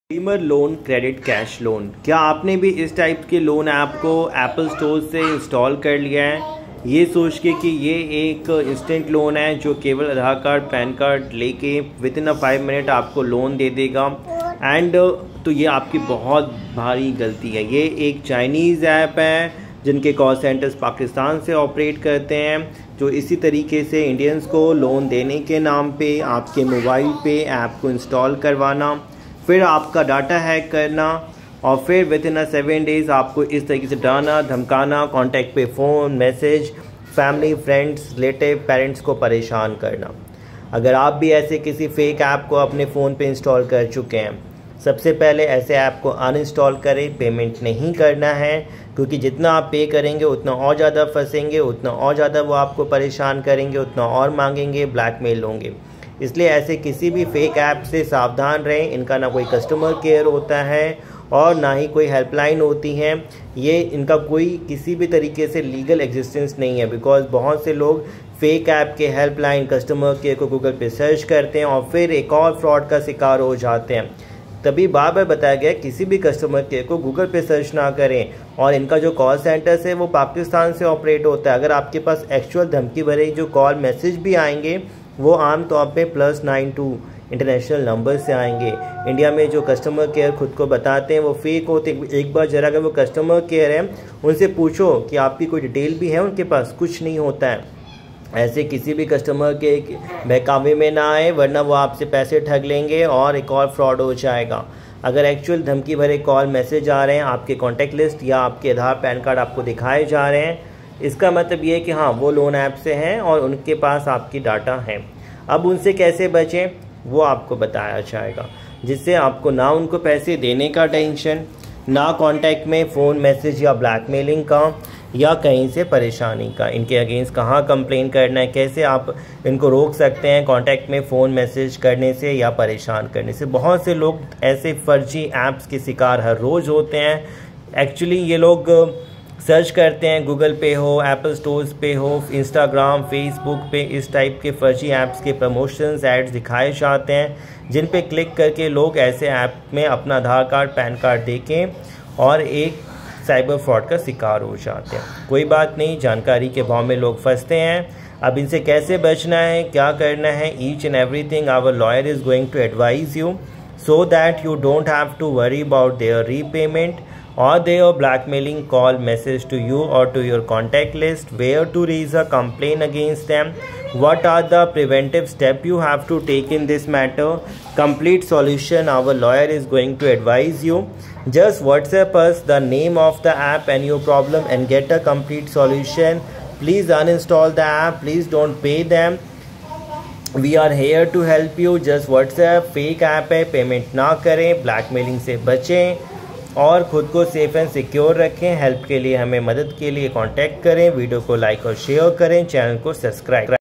Consumer loan, credit, cash loan. क्या आपने भी इस टाइप के लोन ऐप को एप्पल स्टोर से इंस्टॉल कर लिया है ये सोच के कि ये एक इंस्टेंट लोन है जो केवल आधार कार्ड, पैन कार्ड लेके विद इन 5 मिनट आपको लोन दे देगा। एंड तो ये आपकी बहुत भारी गलती है। ये एक चाइनीज़ ऐप है जिनके कॉल सेंटर्स पाकिस्तान से ऑपरेट करते हैं, जो इसी तरीके से इंडियंस को लोन देने के नाम पे आपके मोबाइल पे ऐप को इंस्टॉल करवाना, फिर आपका डाटा हैक करना और फिर विद इन 7 डेज़ आपको इस तरीके से डराना, धमकाना, कॉन्टैक्ट पे phone, message, family, friends, relative, parents को परेशान करना। अगर आप भी ऐसे किसी फेक ऐप को अपने फ़ोन पे इंस्टॉल कर चुके हैं, सबसे पहले ऐसे ऐप को अनइंस्टॉल करें। पेमेंट नहीं करना है, क्योंकि जितना आप पे करेंगे उतना और ज़्यादा फंसेंगे, उतना और ज़्यादा वो आपको परेशान करेंगे, उतना और मांगेंगे, ब्लैकमेल होंगे। इसलिए ऐसे किसी भी फेक ऐप से सावधान रहें। इनका ना कोई कस्टमर केयर होता है और ना ही कोई हेल्पलाइन होती है। ये इनका कोई किसी भी तरीके से लीगल एग्जिस्टेंस नहीं है, बिकॉज बहुत से लोग फेक ऐप के हेल्पलाइन, कस्टमर केयर को गूगल पे सर्च करते हैं और फिर एक और फ्रॉड का शिकार हो जाते हैं। तभी बार बार बताया गया किसी भी कस्टमर केयर को गूगल पे सर्च ना करें। और इनका जो कॉल सेंटर्स है वो पाकिस्तान से ऑपरेट होता है। अगर आपके पास एक्चुअल धमकी भरे जो कॉल मैसेज भी आएंगे वो आम तौर पे +92 इंटरनेशनल नंबर से आएंगे। इंडिया में जो कस्टमर केयर खुद को बताते हैं वो फेक होते हैं। एक बार जरा अगर वो कस्टमर केयर है उनसे पूछो कि आपकी कोई डिटेल भी है उनके पास, कुछ नहीं होता है। ऐसे किसी भी कस्टमर के बहकावे में ना आए, वरना वो आपसे पैसे ठग लेंगे और एक और फ्रॉड हो जाएगा। अगर एक्चुअल धमकी भरे कॉल मैसेज आ रहे हैं, आपके कॉन्टैक्ट लिस्ट या आपके आधार पैन कार्ड आपको दिखाए जा रहे हैं, इसका मतलब ये है कि हाँ वो लोन ऐप से हैं और उनके पास आपकी डाटा है। अब उनसे कैसे बचें वो आपको बताया जाएगा, जिससे आपको ना उनको पैसे देने का टेंशन, ना कांटेक्ट में फ़ोन, मैसेज या ब्लैकमेलिंग का या कहीं से परेशानी का। इनके अगेंस्ट कहाँ कंप्लेन करना है, कैसे आप इनको रोक सकते हैं कांटेक्ट में फ़ोन, मैसेज करने से या परेशान करने से। बहुत से लोग ऐसे फर्जी ऐप्स के शिकार हर रोज़ होते हैं। एक्चुअली ये लोग सर्च करते हैं, गूगल पे हो, एप्पल स्टोर्स पे हो, इंस्टाग्राम, फेसबुक पे इस टाइप के फर्जी ऐप्स के प्रमोशंस, एड्स दिखाए जाते हैं, जिन पे क्लिक करके लोग ऐसे ऐप में अपना आधार कार्ड, पैन कार्ड देके और एक साइबर फ्रॉड का शिकार हो जाते हैं। कोई बात नहीं, जानकारी के भाव में लोग फंसते हैं। अब इनसे कैसे बचना है, क्या करना है, each and everything our lawyer is going to advise you, so that you don't have to worry about their repayment or their blackmailing call message to you or to your contact list, where to raise a complaint against them, what are the preventive steps you have to take in this matter. Complete solution our lawyer is going to advise you. Just WhatsApp us the name of the app and your problem and get a complete solution. Please uninstall the app, please don't pay them. We are here to help you. Just WhatsApp fake app है, payment ना करें, blackmailing से बचें और ख़ुद को safe and secure रखें। Help के लिए हमें, मदद के लिए कांटेक्ट करें। वीडियो को लाइक और शेयर करें, चैनल को सब्सक्राइब